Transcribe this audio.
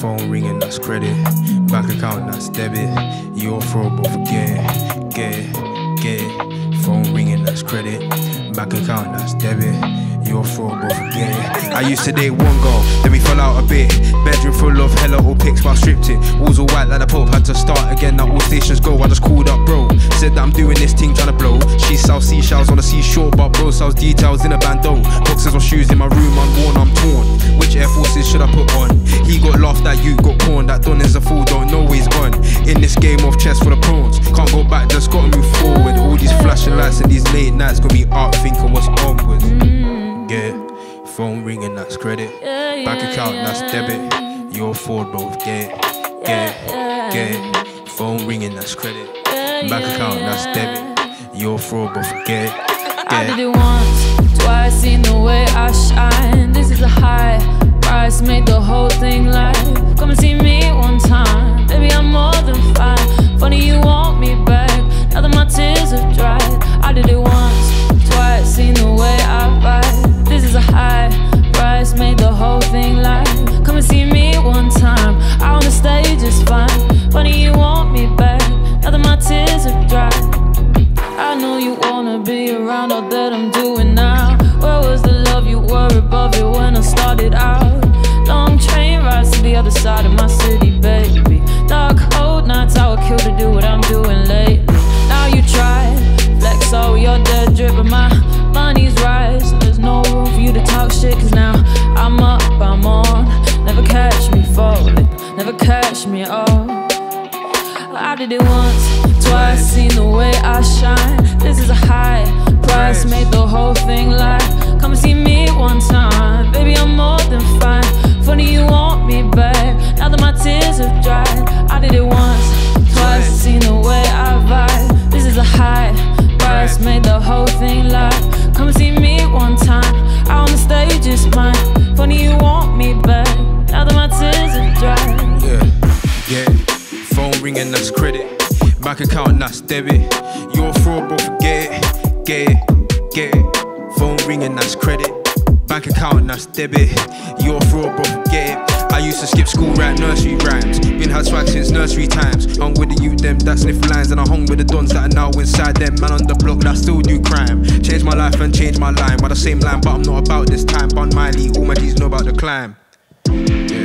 Phone ringing, that's credit. Bank account, that's debit. Your fraud, but forget it. Get it. Phone ringing, that's credit. Bank account, that's debit. Your fraud, but forget it. I used to date one girl, then we fell out a bit. Bedroom full of hella old pics, but I stripped it. Walls all white like the Pope, had to start again. Now all stations go, I just called up bro. Said that I'm doing this thing trying to blow. She sells seashells on the seashore, but bro sells details in a bando. Boxes or shoes in my room, unworn, I'm torn. Which Air Forces should I put on? He got laughed at, you got corn. That Don is a fool, don't know he's gone. In this game of chess for the prawns, can't go back, just gotta move forward. All these flashing lights and these late nights got me up thinking what's onwards. Yeah, phone ringing, that's credit. Bank account, that's debit. Your fraud, both get it. Phone ringing, that's credit. Bank account, that's debit. Your fraud, but forget it. I did it once, twice, seen the way I shine. This is a high price, made the whole thing live. Come and see me one time, baby, I'm more than fine. Funny you want me back, now that my tears have dried. I did it once, twice, seen the way I vibe. This is a high price, made the whole thing live. Come and see me one time, out on the stage is fine. Funny you want me back, now that my tears have dried. I know you wanna be around all that I'm doing now. Where was the love you were above it when I started out? Long train rides to the other side of my city, baby. Dark, cold nights I would kill to do what I'm doing lately. Now you try, flex all your dead drip, but my money's right, so there's no room for you to talk shit. Cause now I'm up, I'm on. Never catch me falling, never catch me at all. I did it once, twice, seen the way I shine. This is a high price, made the whole thing live. Come and see me one time, baby, I'm more than fine. Funny you want me back, now that my tears have dried. I did it once, twice, seen the way I vibe. This is a high price, made the whole thing live. Come and see me one time, out on the stage is mine. Funny you want me back, now that my tears have dried. Yeah. Phone ringing, that's credit. Bank account, that's debit. Your fraud, but forget it. Get it. Phone ringing, that's credit. Bank account, that's debit. Your fraud, but forget it. I used to skip school, write nursery rhymes. Been had swag since nursery times. Hung with the youth, them that sniff lines. And I hung with the dons that are now inside them. Man on the block that still do crime. Changed my life and changed my line. By the same line, but I'm not about this time. Bun Miley, all my G's know about the climb. Yeah.